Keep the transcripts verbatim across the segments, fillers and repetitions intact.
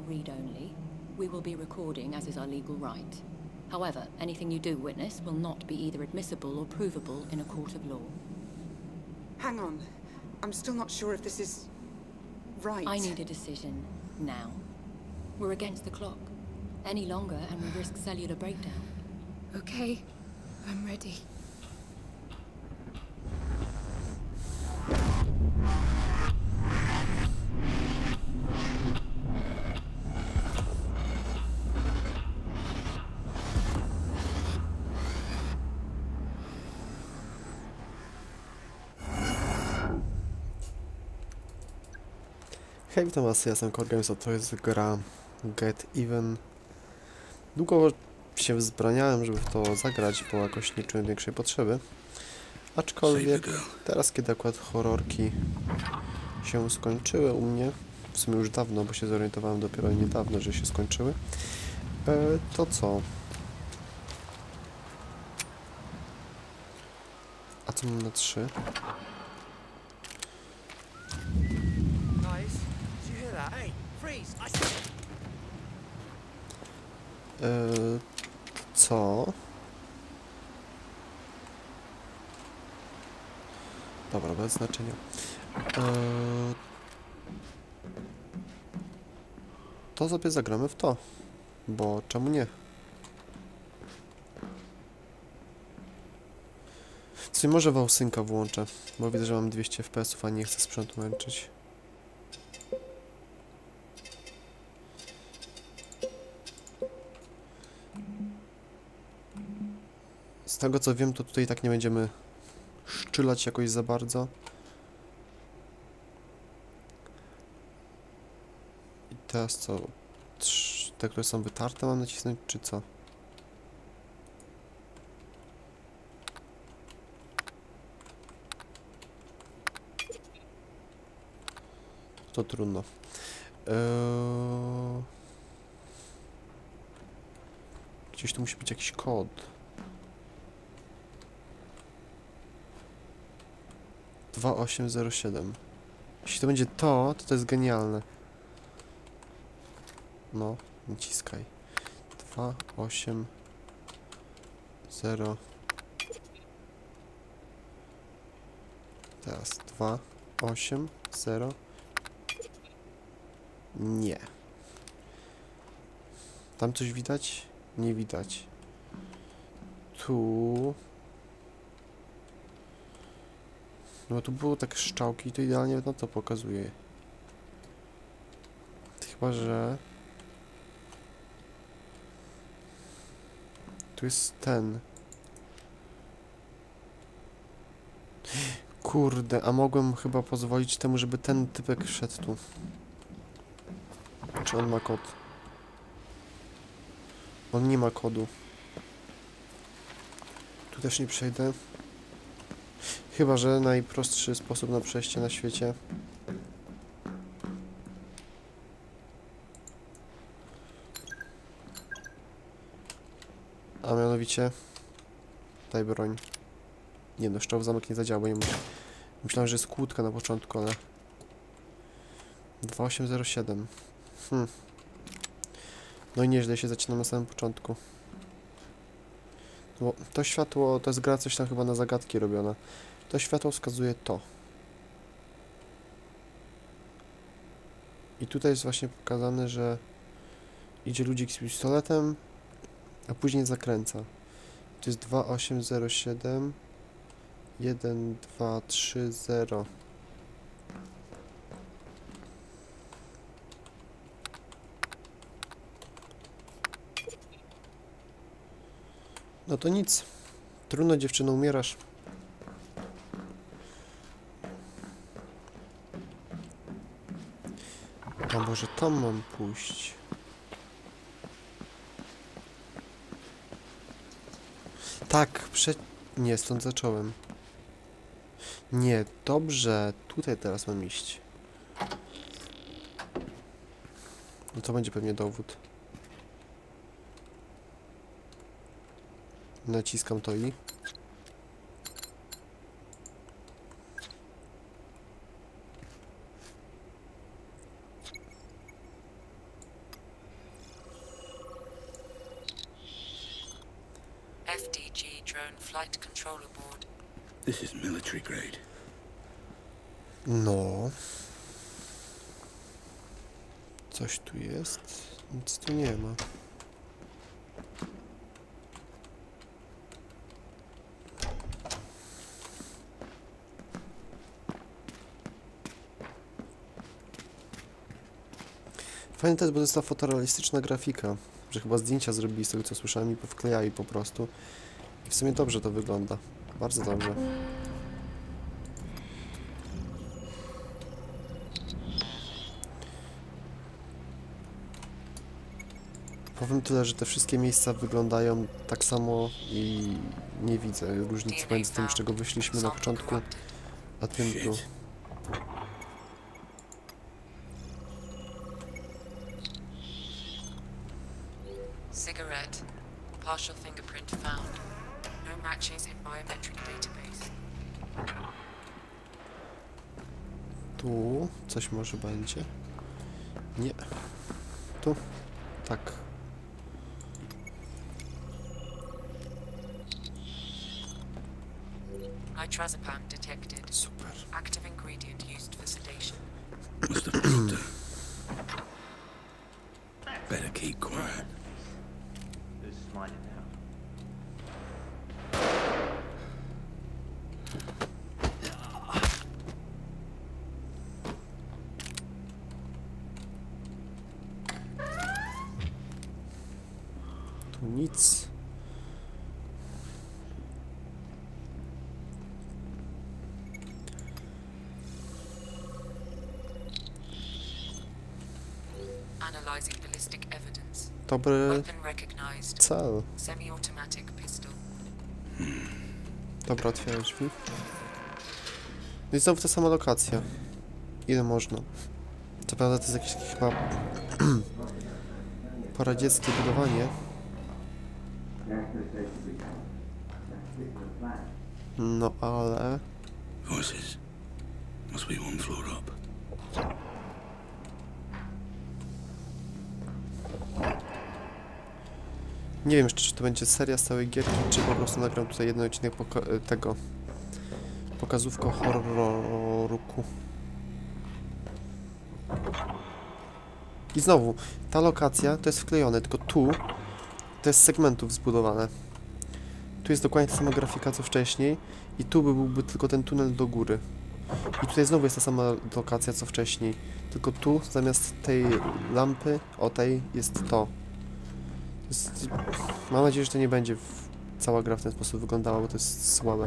read only. We will be recording, as is our legal right. However, anything you do witness will not be either admissible or provable in a court of law. Hang on. I'm still not sure if this is... right. I need a decision now. We're against the clock. Any longer and we risk cellular breakdown. Okay, I'm ready. Hej, witam was, ja jestem Korgames, a to jest gra Get Even. Długo się wzbraniałem, żeby w to zagrać, bo jakoś nie czułem większej potrzeby. Aczkolwiek teraz, kiedy akurat horrorki się skończyły u mnie, w sumie już dawno, bo się zorientowałem dopiero niedawno, że się skończyły, e, to co? A co mam na trzy? Yy, co? Dobra, bez znaczenia. Yy, to sobie zagramy w to, bo czemu nie? Co może Wałsynka włączę, bo widzę, że mam dwieście F P S ów, a nie chcę sprzętu męczyć. Z tego co wiem, to tutaj tak nie będziemy szczylać jakoś za bardzo. I teraz co? Te, które są wytarte, mam nacisnąć, czy co? To trudno. Eee... Gdzieś tu musi być jakiś kod. dwa osiem zero siedem. Jeśli to będzie to, to to jest genialne. No, naciskaj. dwa osiem zero. Teraz dwa osiem zero. Nie. Tam coś widać? Nie widać. Tu... No tu było tak szczałki i to idealnie na to pokazuje. Chyba, że... Tu jest ten. Kurde, a mogłem chyba pozwolić temu, żeby ten typek wszedł tu. Czy on ma kod? On nie ma kodu. Tu też nie przejdę. Chyba że najprostszy sposób na przejście na świecie. A mianowicie... Daj broń. Nie no, szczał zamek nie zadziała, bo nie myśl... myślałem, że jest kłódka na początku, ale... dwa osiem zero siedem. Hmm. No i nieźle się zaczyna na samym początku. Bo to światło, to jest gra coś tam chyba na zagadki robiona. To światło wskazuje to. I tutaj jest właśnie pokazane, że idzie ludzik z pistoletem, a później zakręca. To jest dwa osiem zero siedem jeden dwa trzy zero. No to nic. Trudno, dziewczyno, umierasz. A może tam mam pójść? Tak, prze... Nie, stąd zacząłem. Nie, dobrze. Tutaj teraz mam iść. No to będzie pewnie dowód. Naciskam to i... F D G drone flight controller board. This is military grade. No. Coś tu jest? Nic tu nie ma. Fajne to jest, bo to jest ta fotorealistyczna grafika, że chyba zdjęcia zrobili z tego, co słyszałem, i powklejali po prostu. I w sumie dobrze to wygląda. Bardzo dobrze. Powiem tyle, że te wszystkie miejsca wyglądają tak samo i nie widzę różnicy między tym, z czego wyszliśmy na początku, a tym tu. Cigarette. Partial fingerprint found. No matches in biometric database. Tu coś może będzie? Nie. Tu? Tak. Nitrazepam detected. Super. Active ingredient used for sedation. Must have proved it. Better keep quiet. Who's smiling now? Tu nic. Analyzing ballistic evidence. Dobry Weapon recognized. cel. Semi-automatic pistol. Dobra, otwieraj drzwi. No i znowu ta sama lokacja. Ile można? Co prawda to jest jakieś chyba poradzieckie budowanie. No ale... Voices. Must be one floor up. Nie wiem jeszcze, czy to będzie seria z całej gierki, czy po prostu nagram tutaj jeden odcinek poka tego pokazówko horroruku. I znowu, ta lokacja to jest wklejone, tylko tu to jest z segmentów zbudowane. Tu jest dokładnie ta sama grafika co wcześniej i tu by byłby tylko ten tunel do góry. I tutaj znowu jest ta sama lokacja co wcześniej, tylko tu zamiast tej lampy, o tej, jest to. Jest... Mam nadzieję, że to nie będzie w... cała gra w ten sposób wyglądała, bo to jest słabe.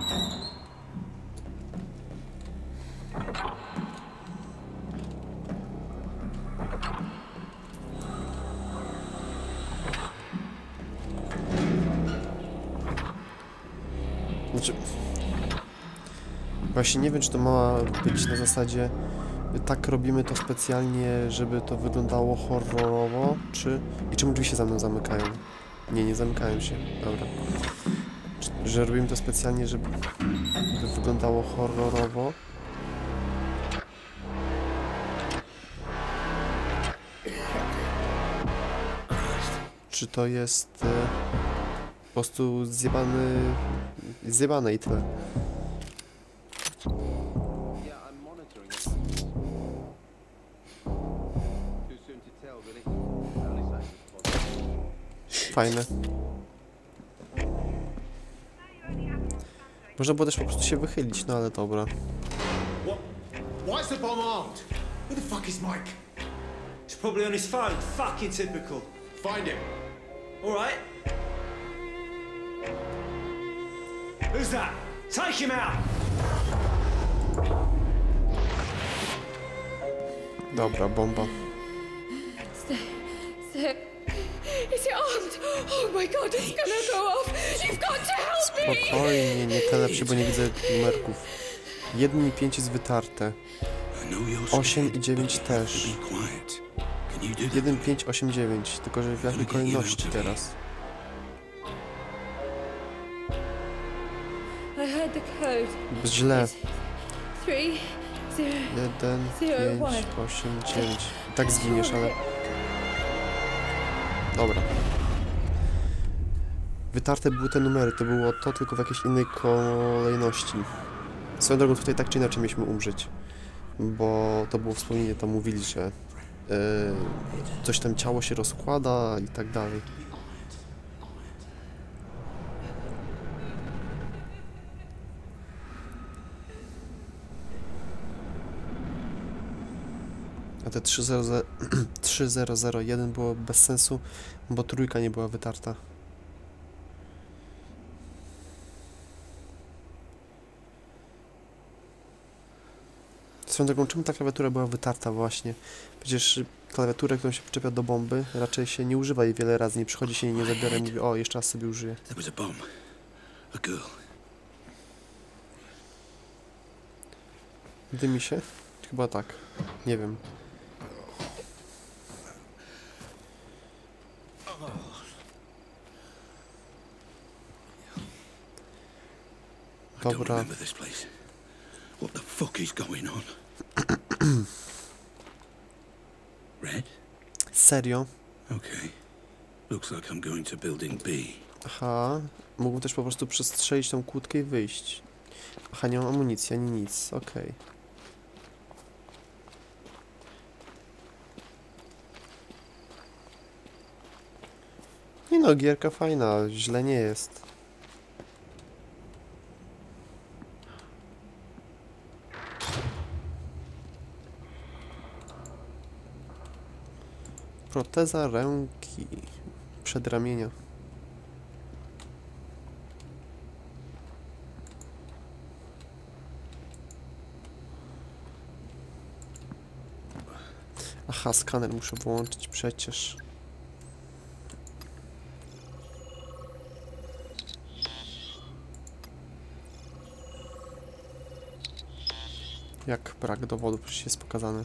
Znaczy... Właśnie nie wiem, czy to ma być na zasadzie tak robimy to specjalnie, żeby to wyglądało horrorowo, czy... I czemu drzwi się za mną zamykają? Nie, nie zamykają się. Dobra. Czy, że robimy to specjalnie, żeby to wyglądało horrorowo? Czy to jest... E, po prostu zjebany... zjebane i tyle. Fajne. Można było też po prostu się wychylić, no ale dobra. What? Why is the bomb armed? Who the fuck is Mike? He's probably on his phone. Fucking typical. Find him. All right. Who's that? Take him out. Dobra, bomba. Stay. Stay. Is it armed? Oh my god, it's gonna go off! You've got to help me! Spokojnie, nie telepsie, bo nie widzę numerków. jeden i pięć jest wytarte. osiem i dziewięć też. jeden, pięć, osiem, dziewięć. Tylko, że w jakiej kolejności teraz? I heard the code. Źle. Three, zero, jeden, zero, pięć, one. osiem, dziewięć. I tak zginiesz, ale... Dobra. Wytarte były te numery, to było to tylko w jakiejś innej kolejności. Swoją drogą tutaj tak czy inaczej mieliśmy umrzeć. Bo to było wspomnienie, tam mówili, że yy, coś tam ciało się rozkłada i tak dalej. A te trzy zero zero jeden było bez sensu, bo trójka nie była wytarta. Swoją drogą, czemu ta klawiatura była wytarta właśnie? Przecież klawiaturę, którą się przyczepia do bomby, raczej się nie używa jej wiele razy, nie przychodzi się jej, nie zabiera i mówi, o, jeszcze raz sobie użyję. Dymi się? Chyba tak. Nie wiem. Dobra. What the fuck is going on? Red? Serio? Okay. Looks like I'm going to building B. Aha. Mógłbym też po prostu przestrzelić tą kłódkę i wyjść. Aha, nie mam amunicji ani nic. Okej. Okay. Nie no, gierka fajna. Źle nie jest. Proteza ręki, przedramienia. Aha, skaner muszę włączyć przecież. Jak brak dowodu, przecież jest pokazany.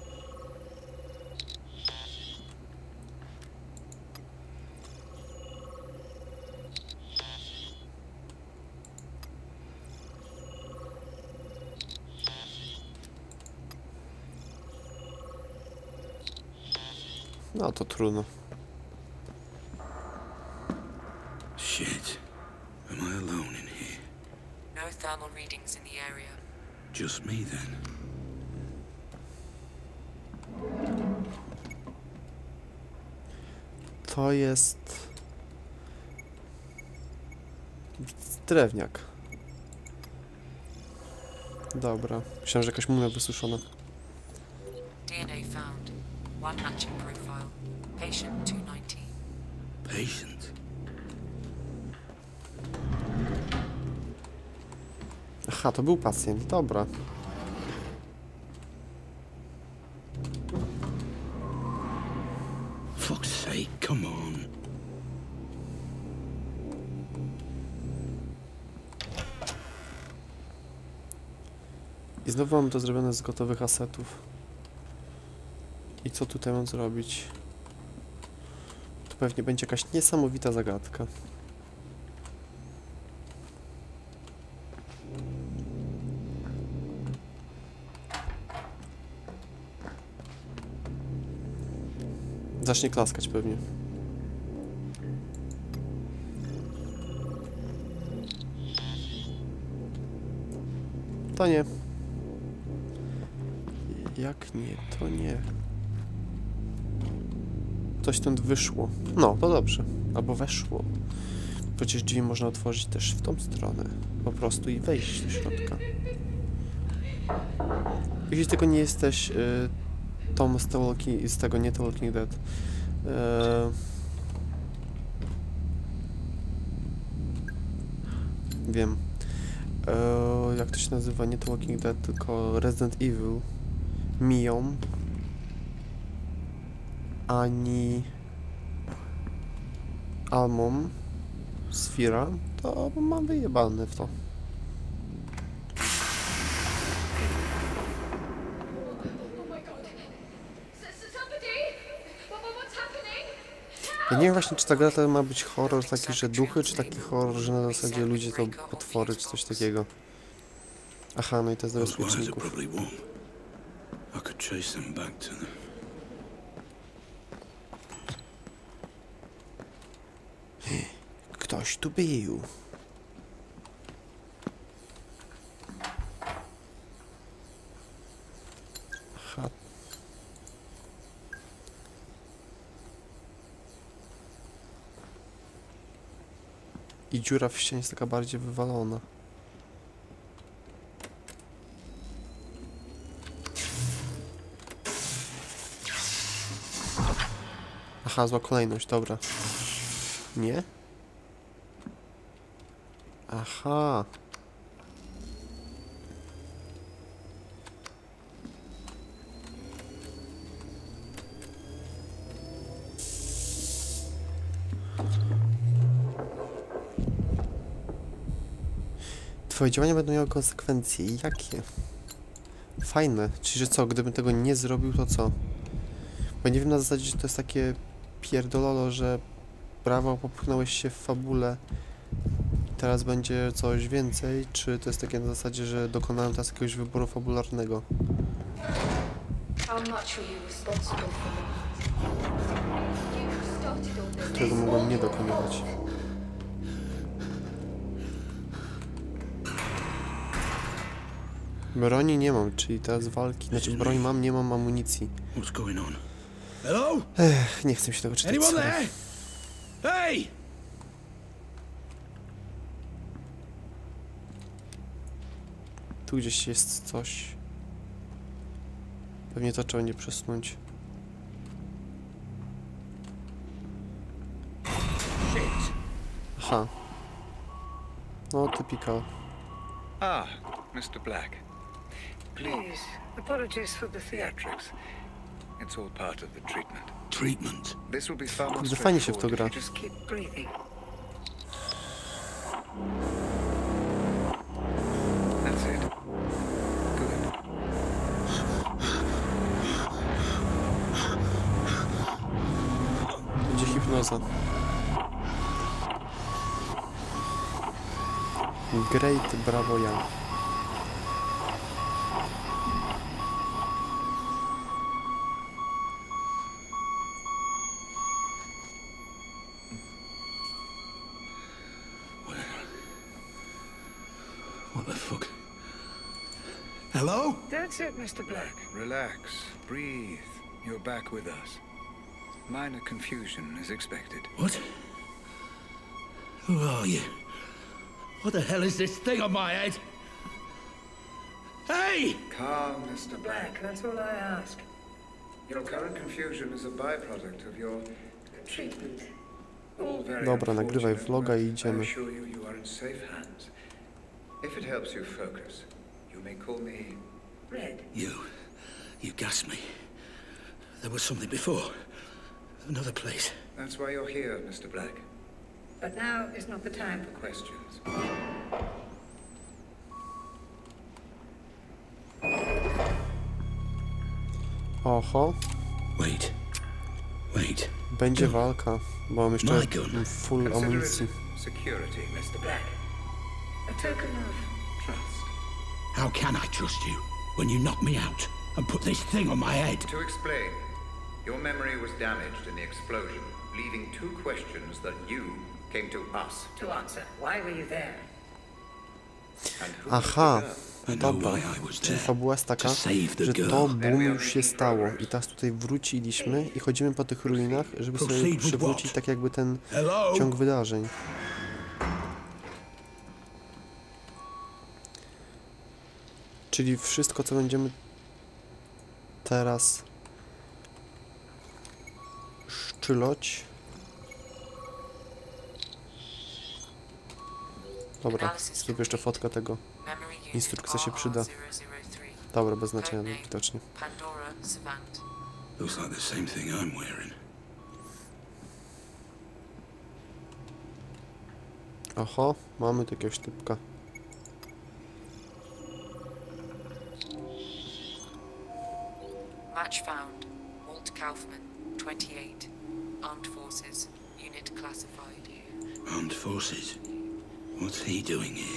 No to trudno. Shit. Am I alone in here? No thermal readings in the area. Just me then. To jest drewniak. Dobra. Myślałem, że jakaś mumia wysuszona. D N A found. One matching profile. Patient two ninety. Patient? Aha, to był pacjent. Dobra. Fuck's sake, come on. I znowu mam to zrobione z gotowych asetów. I co tutaj mam zrobić? To pewnie będzie jakaś niesamowita zagadka. Zacznie klaskać pewnie. To nie. Jak nie, to nie. Coś stąd wyszło. No, to dobrze. Albo weszło. Przecież drzwi można otworzyć też w tą stronę. Po prostu i wejść do środka. Jeśli tylko nie jesteś y, Tom z, Walking, z tego, nie The Walking Dead. Y, wiem. Y, jak to się nazywa? Nie The Walking Dead, tylko Resident Evil. Miją. Ani Almom Sfira, to mam wyjebane w to. Ja nie wiem właśnie, czy ta gra to ma być horror taki, że duchy, czy taki horror, że na zasadzie ludzie to potwory, czy coś takiego. Aha, no i to jest do bezpieczników. Ktoś tu był. Aha. I dziura w ścianie jest taka bardziej wywalona. Aha, zła kolejność, dobra. Nie? Aha. Twoje działania będą miały konsekwencje. Jakie? Fajne. Czyli, że co? Gdybym tego nie zrobił, to co? Bo nie wiem na zasadzie, że to jest takie pierdololo, że brawo, popchnąłeś się w fabule i teraz będzie coś więcej, czy to jest takie na zasadzie, że dokonałem teraz jakiegoś wyboru fabularnego? Którego mogłem nie dokonywać. Broni nie mam, czyli teraz walki. Znaczy broń mam, nie mam amunicji. What's going on? Hello? Ech, nie chcę mi się tego czytać. Anyone sorry. there? Hey! Tu gdzieś jest coś. Pewnie to trzeba nie przesunąć. Aha. No, typical. Ah, Mister Black. Please, apologies for the theatrics. It's all part of the treatment. Treatment? This will be far more Kurde, fajnie się w to straightforward gra. if you just keep breathing. That's it. Good. Będzie hipnoza. Great, brawo ja. What the fuck? Hello? That's it, Mister Black. Relax. Breathe. You're back with us. Minor confusion is expected. What? Who are you? What the hell is this thing on my head? Hey! Calm, Mister Black. That's all I ask. Your current confusion is a byproduct of your treatment. All very Dobra, nagrywaj unfortunate, vloga i but I idziemy. assure you, you are in safe hands. If it helps you focus, you may call me Red. You. You gassed me. There was something before. Another place. That's why you're here, Mister Black. But now is not the time for questions. Oho. Wait. Wait. Będzie walka, bo mam jeszcze My gun. full Consider amunicji. it security, Mister Black. A token of trust. How can I trust you when you knocked me out and put this thing on my head? To explain, your memory was damaged in the explosion, leaving two questions that you came to us to answer. Why were you there? And who Aha, was I know dobra. why I was Czyli there. fabuła jest taka, To save the że girl. to boom już się stało i teraz tutaj wróciliśmy i chodzimy po tych ruinach, żeby sobie Proceed with przywrócić what? tak jakby ten Hello? ciąg wydarzeń. Czyli wszystko, co będziemy teraz szczyloć. Dobra, zrób jeszcze fotkę tego. Instrukcja się przyda. Dobra, bez znaczenia widocznie. Pandora Savant. Looks like the same thing I'm wearing. Oho, mamy tu jakiegoś typka. Match found. Walt Kaufman, twenty-eight. Armed Forces. Unit classified. Armed Forces. What's he doing here?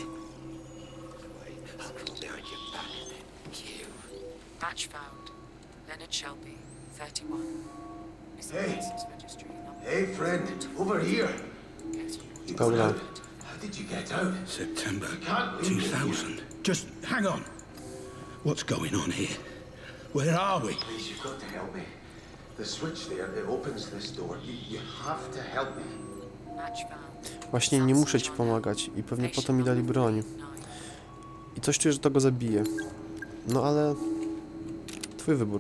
Match found. Leonard Shelby, thirty-one. Missing Hey. persons registry number. Hey, friend, over here. Case report Dobra. How did you get out? September You can't leave two me here. thousand. Just hang on. What's going on here? Where are we? Please, you've got to help me. The switch there, it opens this door. You, you have to help me. Match found. Właśnie nie muszę ci pomagać i pewnie potem mi dali broń. I coś czuję, że to go zabije. No ale... Twój wybór.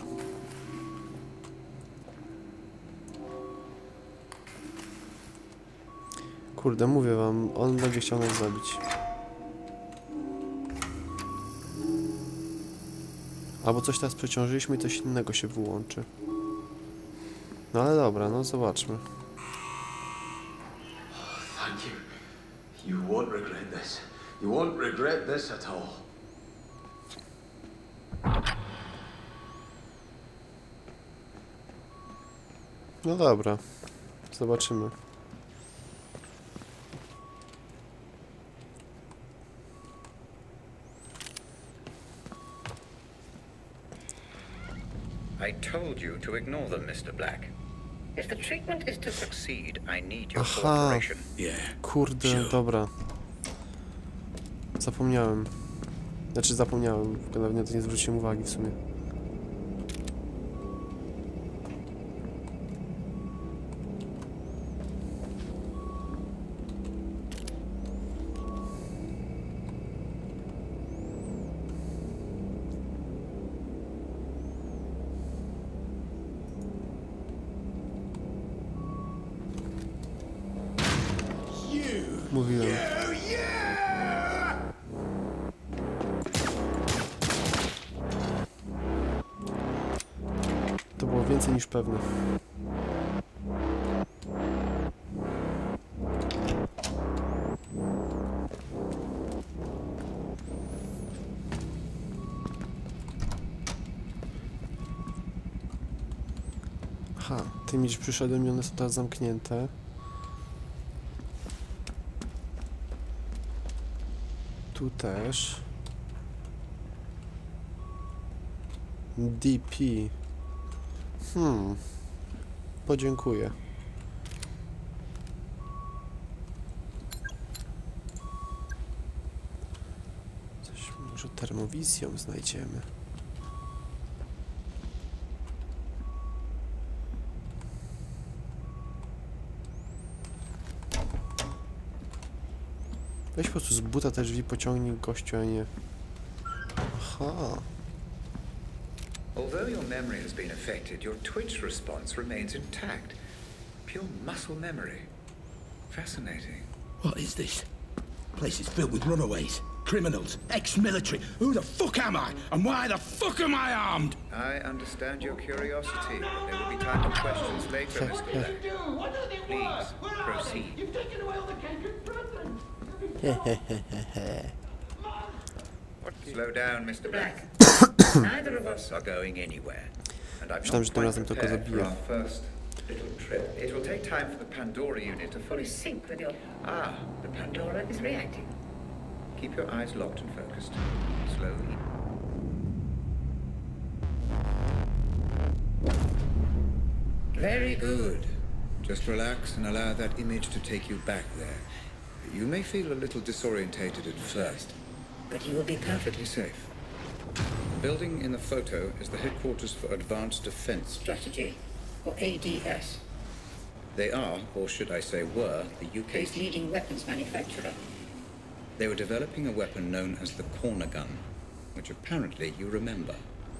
Kurde, mówię wam, on będzie chciał nas zabić. Albo coś teraz przeciążyliśmy i coś innego się wyłączy. No ale dobra, no zobaczmy. Thank you. You won't regret this. You won't regret this at all. No dobra, zobaczymy. I told you to ignore them, Mister Black. If the treatment is to succeed, I need your Aha. cooperation. Yeah. Kurde, Sure. dobra. Zapomniałem. Znaczy zapomniałem, nawet na to nie zwróciłem uwagi w sumie. Mówiłem. To było więcej niż pewne. Aha, ty mi przyszedłem i one są teraz zamknięte. Tu też. D P. Hmm. Podziękuję. Coś może termowizją znajdziemy. Weź po prostu z buta te drzwi pociągnij gościu, a nie... Aha. Although your memory has been affected, your twitch response remains intact. Pure muscle memory. Fascinating. What is this? Place is filled with runaways, criminals, ex-military. Who the fuck am I? And why the fuck am I armed? I understand your curiosity, but there will be time for questions later, Mister Black. Please, proceed. Slow down, Mister Black. Neither of us are going anywhere. And I've Myślałem, not że tym razem quite tylko prepared for zabiję. our first little trip. It will take time for the Pandora unit to fully sync with your... Ah, the Pandora is reacting. Keep your eyes locked and focused. Slowly. Very good. Just relax and allow that image to take you back there. You may feel a little disorientated at first, but you will be perfectly safe. The building in the photo is the headquarters for Advanced Defense Strategy, or A D S. They are, or should I say were, the U K's leading weapons manufacturer. They were developing a weapon known as the corner gun, which apparently you remember.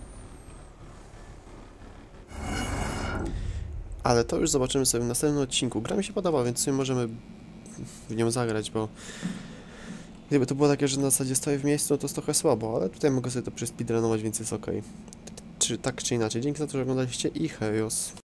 Ale to już zobaczymy sobie w następnym odcinku. Gra mi się podoba, więc sobie możemy w nią zagrać, bo gdyby to było takie, że na zasadzie stoję w miejscu, no to jest trochę słabo, ale tutaj mogę sobie to przespeedrunować, więc jest ok. Czy tak czy inaczej. Dzięki za to, że oglądaliście i hejos.